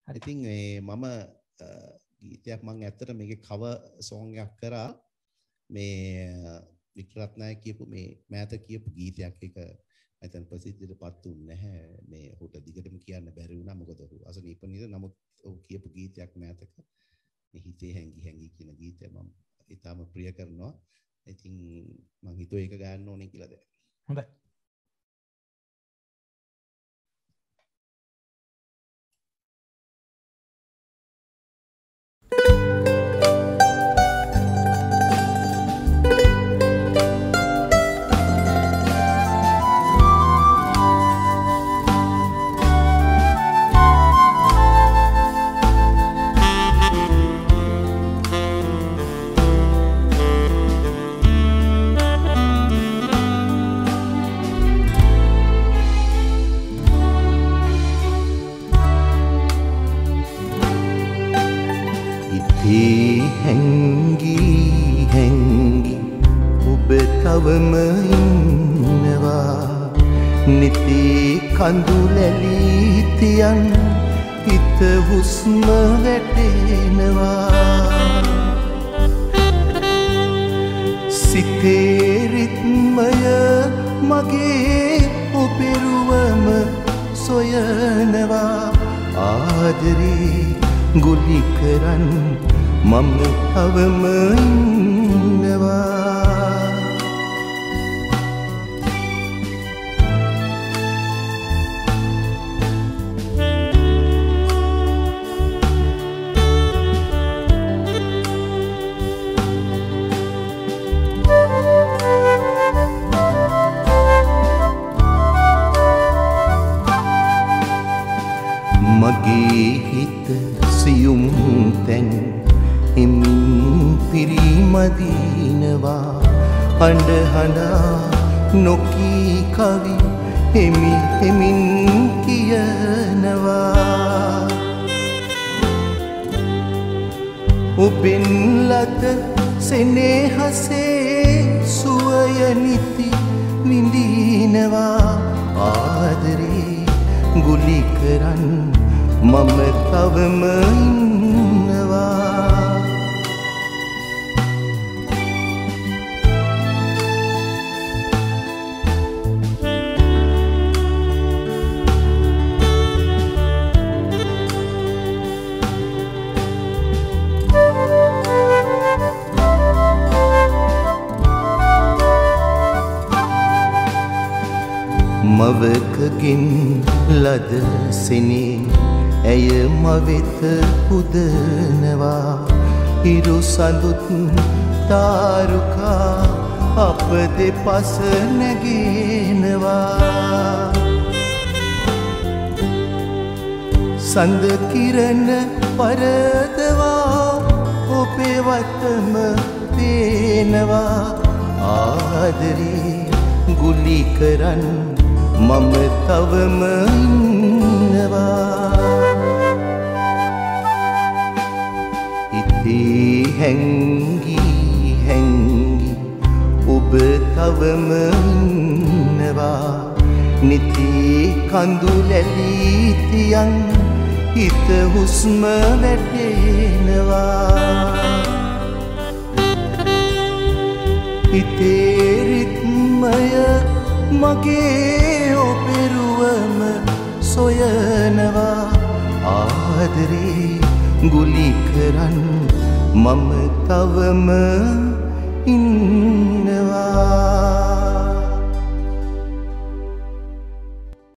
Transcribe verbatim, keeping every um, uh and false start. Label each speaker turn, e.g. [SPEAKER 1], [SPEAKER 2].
[SPEAKER 1] ඉතින් මේ මම ගීතයක් මම ඇත්තට මේකේ cover song එකක් කරා මේ වික්ටර් රත්නායක කියපු මේ මෑත කියපු ගීතයක් එක නැත්නම් ප්‍රසිද්ධියටපත් වුනේ නැහැ මේ ඔහුට දිගටම කියන්න බැරි වුණා මොකද ඔහු අසනීප නිසා නමුත් ඔහු කියපු ගීතයක් මෑතක මේ හිතේ හැංගි හැංගි කියන ගීතය මම ඉතාම ප්‍රිය කරනවා ඉතින් මම හිතුවා ඒක ගන්න ඕනේ කියලා දැන්
[SPEAKER 2] හොඳයි
[SPEAKER 3] කඳුලැලිතියන් හිත හුස්ම වැටෙනවා සිතේ රිද්මය මගේ ඔපෙරුවම සොයනවා ආදරේ ගුලි කරන් මම තවම ඉන්නවා මගේ හිත සියුම් තැන් හිමින් පිරිමදිනවා හඬ හඬා නොකී කවි හිමි හිමින් කියනවා ඔබෙන් ලද සෙනෙහසේ සුවය නිති විඳිනවා ආදරේ ගුලි කරන් මම තවම ඉන්නවා මවකකින් ලද සෙනේ ඇය මවෙත පුදනවා හිරු සඳුත් තාරුකා අප දෙපස නැගෙනවා සඳ කිරණ පරදවා ඔබේ වටම පේනවා ආදරේ ගුලි කරන් මම තවම ඉන්නවා හිතේ හැංගි හැංගි ඔබ තවම ඉන්නවා නිති කඳුලැලිතියන් හිත හුස්ම වැටෙනවා හිතේ රිද්මය මගේ ඔපෙරුවම සොයනවා ආදරේ ගුලි කරන් මම තවම ඉන්නවා